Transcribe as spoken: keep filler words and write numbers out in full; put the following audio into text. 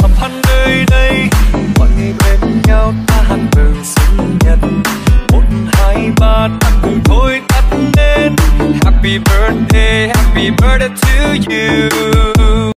họp hắn nơi đây, mọi người bên nhau ta hát mừng sinh nhật. Một hai ba ta cùng thôi tắt đến. Happy birthday, happy birthday to you.